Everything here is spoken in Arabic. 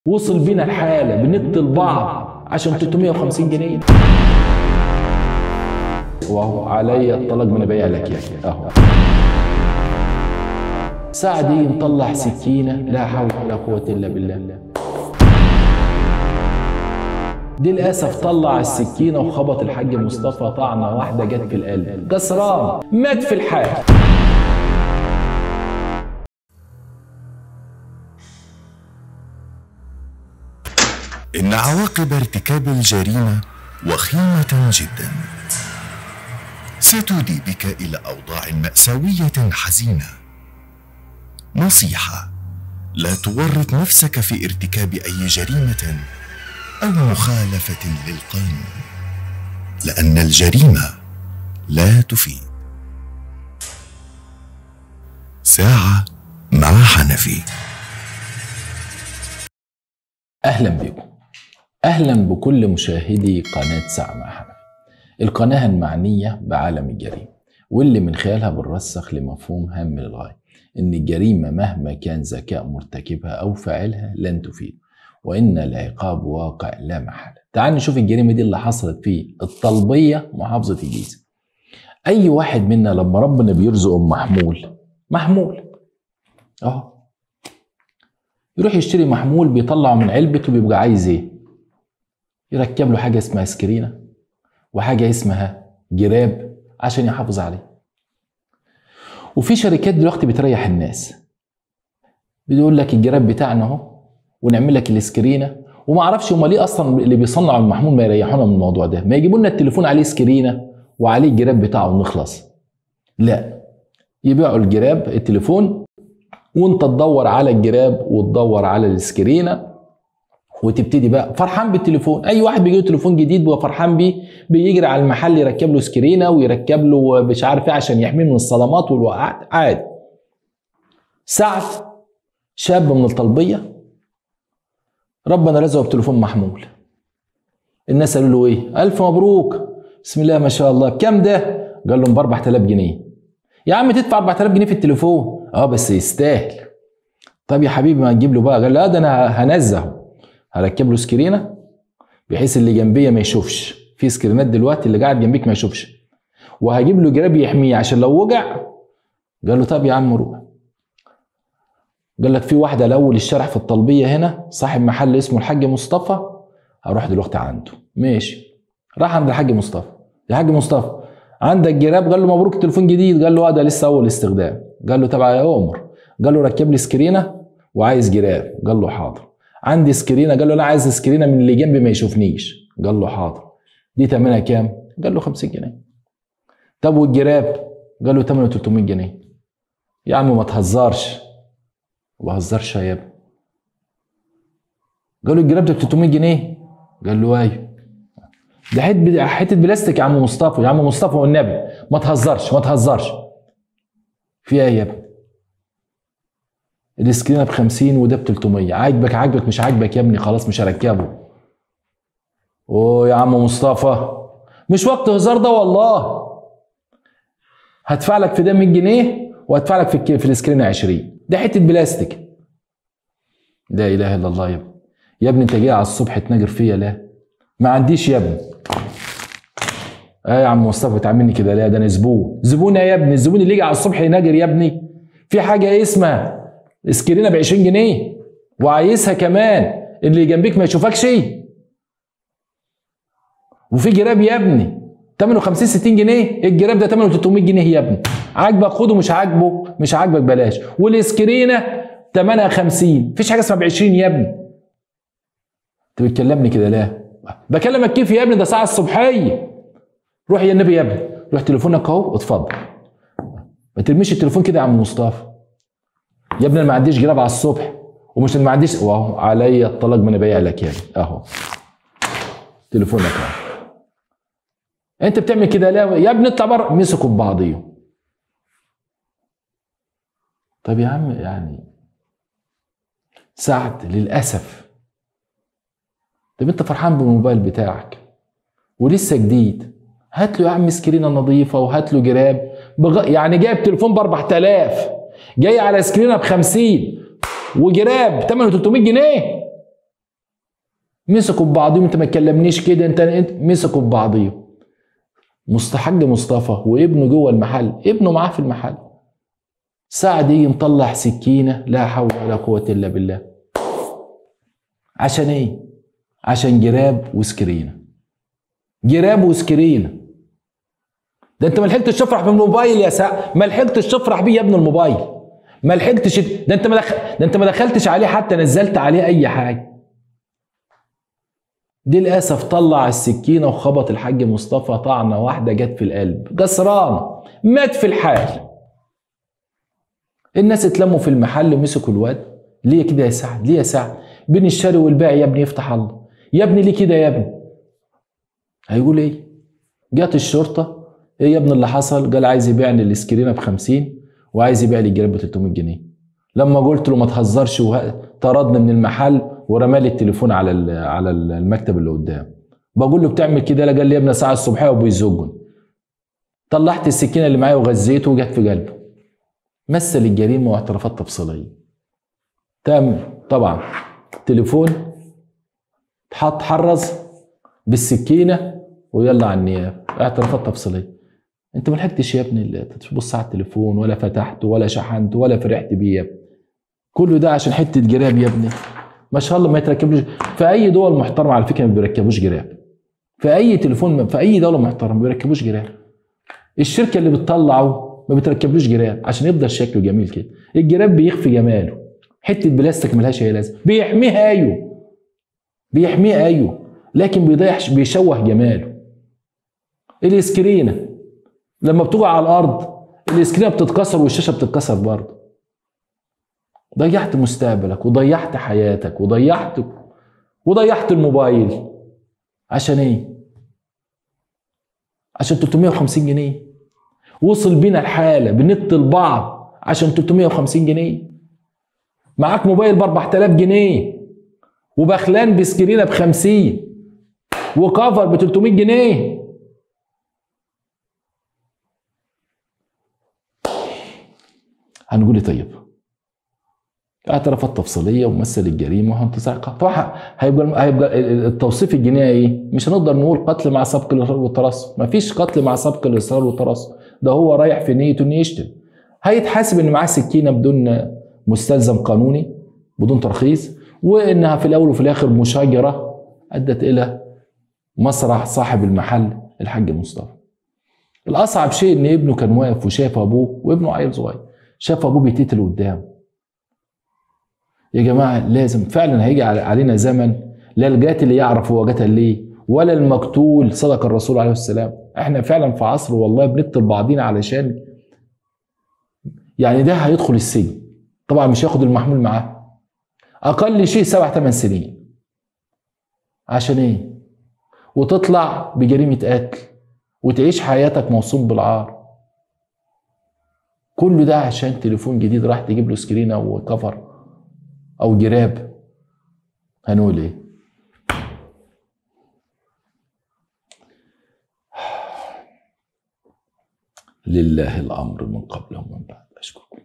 وصل بينا الحالة بنقتل بعض عشان 350 جنيه. وهو عليا الطلاق من بيع لك يعني اهو. الساعة دي نطلع سكينة، لا حول ولا قوة إلا بالله. دي للأسف طلع السكينة وخبط الحاج مصطفى طعنة واحدة جت في القلب، كسران مات في الحال. إن عواقب ارتكاب الجريمة وخيمة جدا، ستودي بك إلى أوضاع مأساوية حزينة. نصيحة: لا تورط نفسك في ارتكاب أي جريمة أو مخالفة للقانون، لأن الجريمة لا تفيد. ساعة مع حنفي. أهلا بكم، أهلا بكل مشاهدي قناة ساعة مع حنفي، القناة المعنية بعالم الجريمة، واللي من خلالها بنرسخ لمفهوم هام للغاية، إن الجريمة مهما كان ذكاء مرتكبها أو فاعلها لن تفيد، وإن العقاب واقع لا محالة. تعال نشوف الجريمة دي اللي حصلت في الطلبية محافظة الجيزة. أي واحد منا لما ربنا بيرزقه محمول أهو، يروح يشتري محمول، بيطلعه من علبته، بيبقى عايز ايه؟ يركب له حاجه اسمها سكرينه وحاجه اسمها جراب عشان يحافظ عليه. وفي شركات دلوقتي بتريح الناس، بيقول لك الجراب بتاعنا اهو ونعمل لك السكرينه. وما اعرفش هم ليه اصلا اللي بيصنعوا المحمول ما يريحونا من الموضوع ده، ما يجيبوا لنا التليفون عليه سكرينه وعليه الجراب بتاعه ونخلص. لا، يبيعوا الجراب التليفون وانت تدور على الجراب وتدور على السكرينه وتبتدي بقى فرحان بالتليفون. اي واحد بيجيله تليفون جديد بيبقى فرحان بيه، بيجري على المحل يركب له سكرينه ويركب له مش عارف ايه عشان يحميه من الصدمات والوقعات عادي. سعد شاب من الطلبيه ربنا رزقه بتليفون محمول. الناس قالوا له ايه؟ الف مبروك، بسم الله ما شاء الله، بكام ده؟ قال لهم ب 4000 جنيه. يا عم تدفع 4000 جنيه في التليفون؟ بس يستاهل. طب يا حبيبي ما تجيب له بقى. قال لا، ده انا هنزهه، هركب له سكرينه بحيث اللي جنبيه ما يشوفش. في سكرينات دلوقتي اللي قاعد جنبيك ما يشوفش، وهجيب له جراب يحميه عشان لو وجع. قال له طب يا عم روح. قال لك في واحده الاول الشارع في الطلبيه هنا، صاحب محل اسمه الحاج مصطفى، هروح دلوقتي عنده. ماشي، راح عند الحاج مصطفى. يا حاج مصطفى عندك جراب؟ قال له مبروك تليفون جديد. قال له ده لسه اول استخدام. قال له تبع يا عمر. قال له ركب لي سكرينه وعايز جراب. قال له حاضر. عندي سكرينه. قال له انا عايز سكرينه من اللي جنبي ما يشوفنيش. قال له حاضر. دي ثمنها كام؟ قال له 50 جنيه. طب والجراب؟ قال له ثمنه 300 جنيه. يا عم ما تهزرش. ما بهزرش يا ابني. قال له الجراب ده ب 300 جنيه. قال له ايوه. ده حته بلاستيك يا عم مصطفى. يا عم مصطفى والنبي ما تهزرش ما تهزرش. في ايه يا ابني؟ السكرينه ب 50 وده ب 300. عاجبك مش عاجبك يا ابني خلاص مش هركبه. اوه يا عم مصطفى مش وقت هزار ده والله. هدفع لك في ده 100 جنيه وهدفع لك في السكرينه 20. ده حته بلاستيك. لا اله الا الله يا ابني. يا ابني انت جاي على الصبح تناجر فيا؟ لا ما عنديش يا ابني. يا عم مصطفى تعاملني كده؟ لا ده انا زبون يا ابني. الزبون اللي يجي على الصبح يناجر يا ابني؟ في حاجه اسمها سكرينه ب 20 جنيه وعايزها كمان اللي جنبيك ما يشوفكش. وفي جراب يا ابني ثمنه 50 60 جنيه. الجراب ده ثمنه 300 جنيه يا ابني. عاجبك خده، مش عاجبك بلاش. والسكرينه ثمنها 50. مفيش حاجه اسمها ب 20 يا ابني. انت بتكلمني كده؟ لا بكلمك كيف يا ابني؟ ده ساعه الصبحيه. روح يا النبي يا ابني، روح تليفونك اهو اتفضل. ما ترميش التليفون كده يا عم مصطفى. يا ابني انا ما عنديش جراب على الصبح ومش ما عنديش. واهو عليا الطلاق من بيع لك يعني اهو تليفونك اهو. انت بتعمل كده لا يا ابني؟ اطلع بره. مسكوا ببعضيهم. طب يا عم يعني سعد للاسف. طب انت فرحان بالموبايل بتاعك ولسه جديد، هات له يا عم سكرينه نظيفه وهات له جراب يعني جايب تليفون ب 4000 جاي على سكرينه ب 50 وجراب ثمنه 300 جنيه. مسكوا ببعضهم، انت ما تكلمنيش كده، انت مسكوا ببعضهم. حاج مصطفى وابنه جوه المحل، ابنه معاه في المحل، سعد يجي مطلع سكينه، لا حول ولا قوه الا بالله. عشان ايه؟ عشان جراب وسكرينه. جراب وسكرينه. ده انت ما لحقتش تفرح بالموبايل يا سعد، ما لحقتش تفرح بيه يا ابن الموبايل، ما لحقتش. ده انت ما دخلتش عليه حتى نزلت عليه اي حاجه. دي للاسف طلع السكينه وخبط الحاج مصطفى طعنه واحده جت في القلب، جسران، مات في الحال. الناس اتلموا في المحل ومسكوا الواد. ليه كده يا سعد؟ ليه يا سعد؟ بين الشاري والبيع يا ابني، يفتح الله يا ابني، ليه كده يا ابني؟ هيقول ايه؟ جت الشرطه، ايه يا ابني اللي حصل؟ قال عايز يبيعني السكرينه ب50 وعايز يبيع لي الجراب ب 300 جنيه. لما قلت له ما تهزرش طردني من المحل ورمالي التليفون على المكتب اللي قدام. بقول له بتعمل كده؟ لا، قال لي يا ابني ساعه الصبحيه وبيزجني. طلعت السكينه اللي معايا وغزيته وجت في قلبه. مثل الجريمه واعترافات تفصيليه. تم طبعا تليفون اتحط حرز بالسكينه ويلا على النيابه، اعترافات تفصيليه. انت ما لحقتش يا ابني تبص على التليفون ولا فتحته ولا شحنته ولا فرحت بيه يا ابني. كله ده عشان حته جراب يا ابني. ما شاء الله ما يتركبلوش في اي دول محترمه، على فكره ما بيركبوش جراب. في اي تليفون في اي دوله محترمه ما بيركبوش جراب. الشركه اللي بتطلعه ما بتركبلوش جراب عشان يفضل شكله جميل كده. الجراب بيخفي جماله، حته بلاستيك ملهاش اي لازمه، بيحميها ايوه، بيحميها ايوه، لكن بيشوه جماله. الاسكرينه لما بتقع على الارض الاسكرينه بتتكسر والشاشه بتتكسر برضه. ضيعت مستقبلك وضيعت حياتك وضيعت الموبايل. عشان ايه؟ عشان 350 جنيه. وصل بينا الحاله بنت البعض عشان 350 جنيه. معاك موبايل ب 4000 جنيه وبخلان بسكرينه ب50 وكفر ب 300 جنيه. هنقول ايه طيب؟ اعترافات تفصيليه ومثل الجريمه وانتزاع. طبعا هيبقى التوصيف الجنائي ايه؟ مش هنقدر نقول قتل مع سبق الاصرار والترصد، مفيش قتل مع سبق الاصرار والترصد، ده هو رايح في نيته انه يشتم. هيتحاسب ان معاه سكينه بدون مستلزم قانوني، بدون ترخيص، وانها في الاول وفي الاخر مشاجره ادت الى مسرح صاحب المحل الحاج مصطفى. الاصعب شيء ان ابنه كان واقف وشاف ابوه، وابنه عيل صغير، شاف ابوه بيتقتل قدامه. يا جماعه لازم فعلا هيجي علينا زمن لا القاتل يعرف هو قتل ليه ولا المقتول صدق الرسول عليه السلام. احنا فعلا في عصر والله بنقتل بعضينا علشان يعني ده هيدخل السجن، طبعا مش هياخد المحمول معاه، اقل شيء 7-8 سنين. عشان ايه؟ وتطلع بجريمه قتل وتعيش حياتك موصوم بالعار. كل ده عشان تليفون جديد راح تجيب له سكرين او كفر او جراب. هنقول ايه؟ لله الامر من قبل ومن بعد. اشكركم.